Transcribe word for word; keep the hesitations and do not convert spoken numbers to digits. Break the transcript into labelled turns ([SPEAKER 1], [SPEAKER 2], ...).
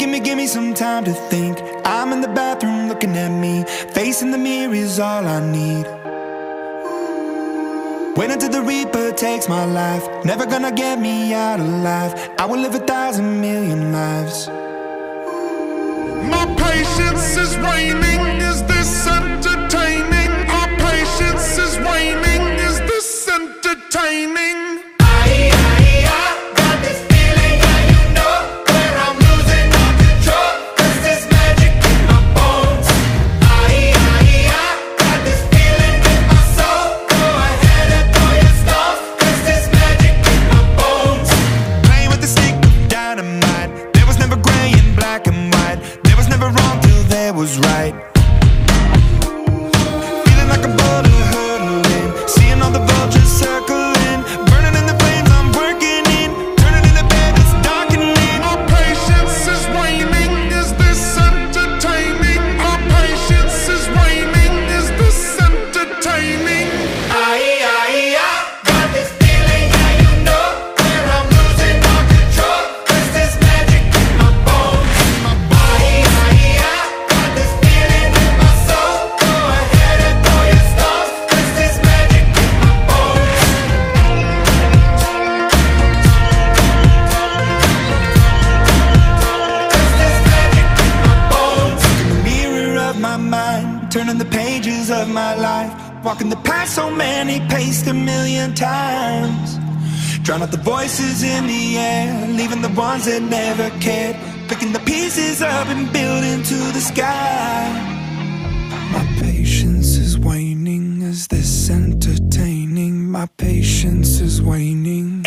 [SPEAKER 1] gimme, gimme some time to think. I'm in the bathroom looking at me. Facing the mirror is all I need. Wait until the Reaper takes my life. Never gonna get me out alive. I will live a thousand million lives.
[SPEAKER 2] My patience is waning. Is this entertaining? Our patience is waning. Is this entertaining?
[SPEAKER 1] Was right. Feeling like a boulder hurtling, seeing all the vultures circling, burning in the flames I'm working in, turning in the bed it's darkening.
[SPEAKER 2] Our patience is waning. Is this entertaining? Our patience is waning. Is this entertaining?
[SPEAKER 3] Aye, aye, I got this feeling, yeah, you know, where I'm losing all control. Cause there's magic in my bones. Aye, aye, I
[SPEAKER 1] turning the pages of my life, walking the path so many paced a million times. Drown out the voices in the air, leaving the ones that never cared, picking the pieces up and building to the sky. My patience is waning. Is this entertaining? My patience is waning.